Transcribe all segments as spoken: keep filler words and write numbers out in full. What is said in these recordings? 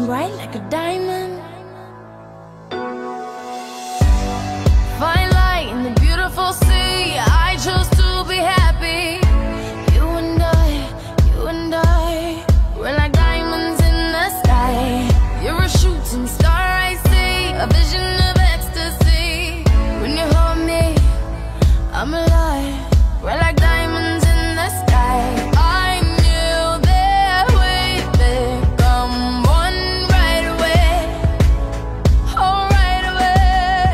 bright like a diamond. Fine light in the beautiful sea. I chose to be happy. You and I, you and I, we're like diamonds in the sky. You're a shooting star, I see, a vision of ecstasy. When you hold me, I'm alive. We're like diamonds in the sky. I knew that we'd become one right away. Oh, right away.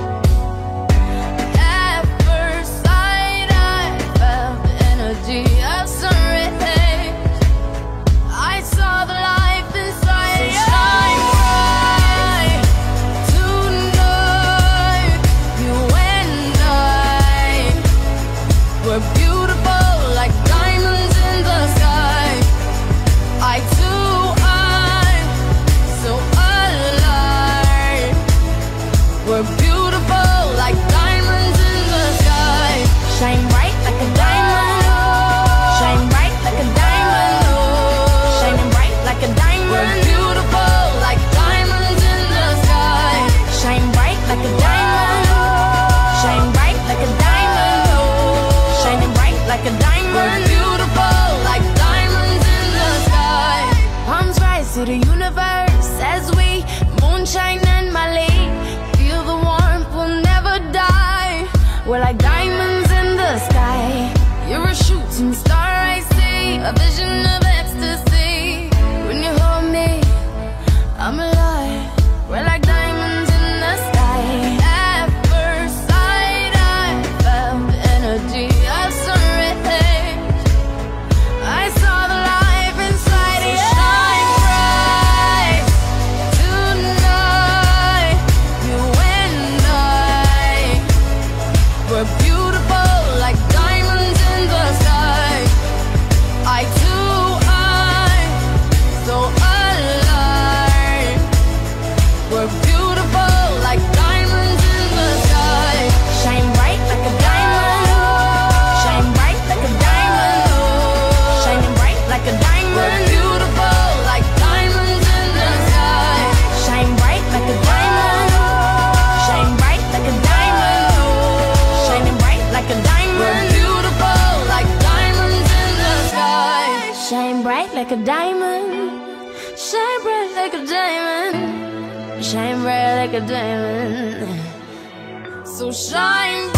At first sight, I felt the energy of sun rays. I saw the life inside you. Shine bright tonight. You and I, we're beautiful like diamonds in the sky. I too, I'm so alive. We're beautiful like diamonds in the sky. Shine bright like a diamond. Shine bright like a diamond. Shining bright like a diamond. We're beautiful like diamonds in the sky. Shine bright like a diamond. Shine bright like a diamond. Shining bright like a diamond. We're beautiful like diamonds in the sky. Palms rise to the universe as we moonshine and Mali. Feel the warmth, we'll never die. We're like diamonds in the sky. You're a shooting star, I see, a vision of ecstasy. When you hold me, I'm alive. We're like diamonds in the sky. At first sight, I felt the energy of sun rays. I saw the life inside you. Shine bright tonight. You and I, we're beautiful like diamonds in the sky. I too, I'm so alive. We're beautiful like diamonds in the sky. Shine bright like a diamond. Shine bright like a diamond. Shining bright like a diamond. We're beautiful like diamonds in the sky. Shine bright like a diamond. Shine bright like a diamond. Shining bright like a diamond. We're beautiful like diamonds in the sky. Shine bright like a diamond. Shine bright like a diamond. Shine bright like a diamond. So shine bright.